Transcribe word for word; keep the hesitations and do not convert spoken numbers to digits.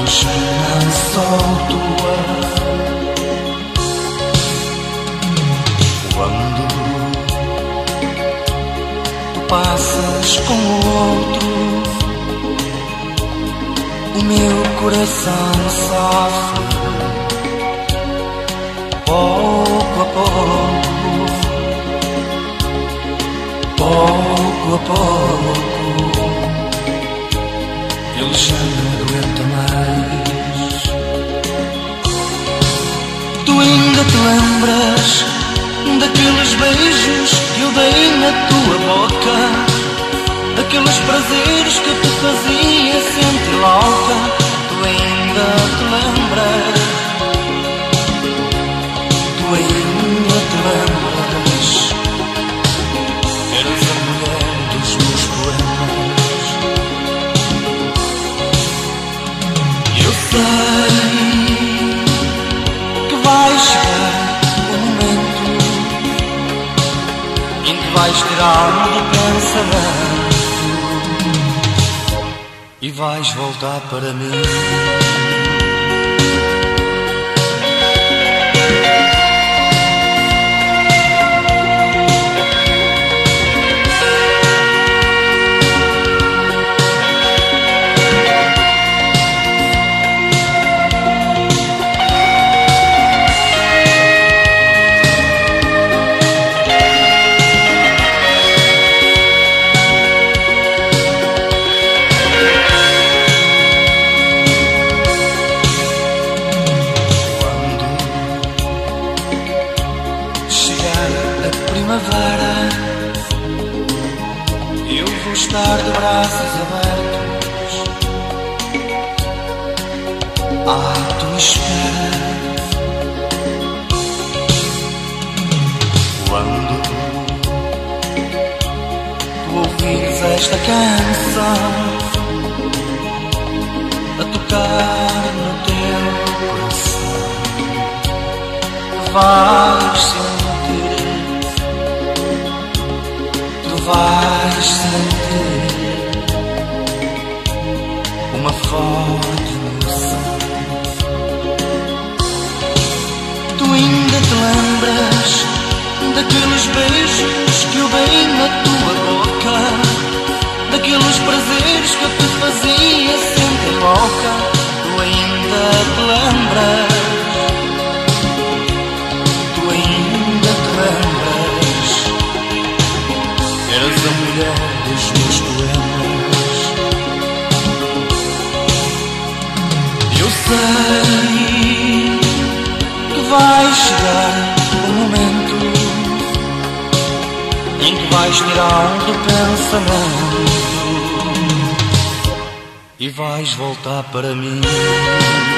não solto-a. Quando tu passas com o outro, o meu coração sofre. Pouco a pouco, pouco a pouco, ele já não aguenta mais. Tu ainda te lembras daqueles beijos que eu dei na tua boca, daqueles prazeres que te fazia sentir louca? Tu ainda te lembras? Tu ainda te lembras? Eras a mulher dos meus poemas. Eu sei que vai chegar o momento em que vais tirar-me do pensamento e vais voltar para mim. Eu vou estar de braços abertos à tua espera. Quando tu ouvires esta canção a tocar no teu coração, vais sentir, vais sentir uma forte emoção. Tu ainda te lembras daqueles beijos que eu dei na tua boca, daqueles prazeres que eu te fazia sentir louca? Tu ainda te lembras? Tu ainda te lembras? Eras a mulher dos meus poemas. Eu sei que vai chegar o momento em que vais tirar do pensamento e vais voltar para mim.